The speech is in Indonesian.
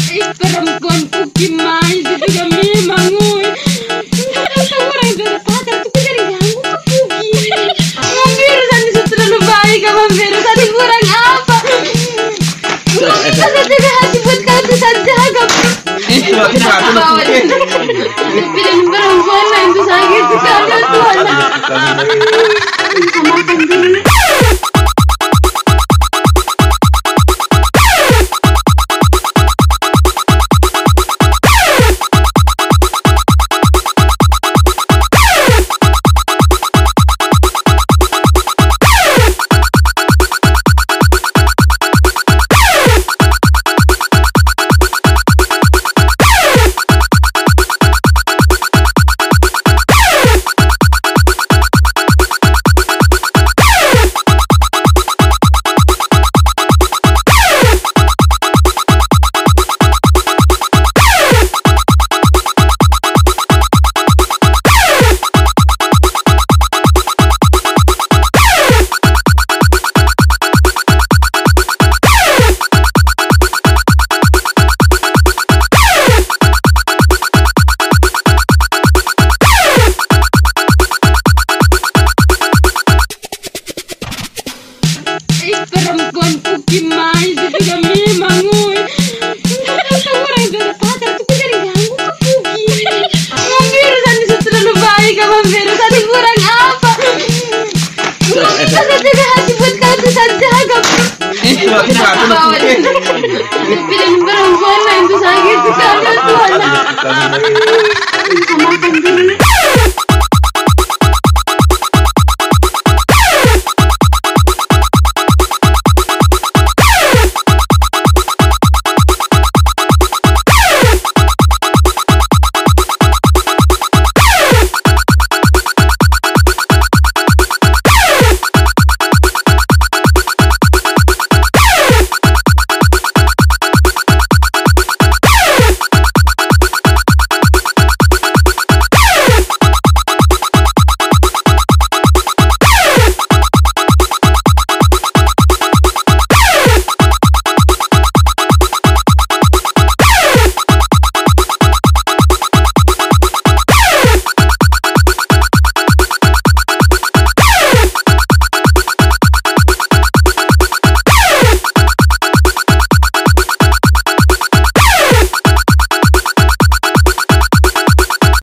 Perempuanku gimana itu juga memang orang berkata itu jadi ganggu ke Pugi. Mampiru tadi sudah terlalu baik, Mampiru tadi kurang apa? Kita saja hati buat kau itu saja gak. Pilih perempuan lain itu sakit sekali Tuhan. Sama sendiri. Perempuanku gimana itu juga memang orang berkata itu jadi ganggu ke Pugi. Mampiru tadi sudah terlalu baik, Mampiru tadi kurang apa? Kita saja hati buat kau itu saja gak. Pilih perempuan lain itu sakit sekali Tuhan. Sama sendiri.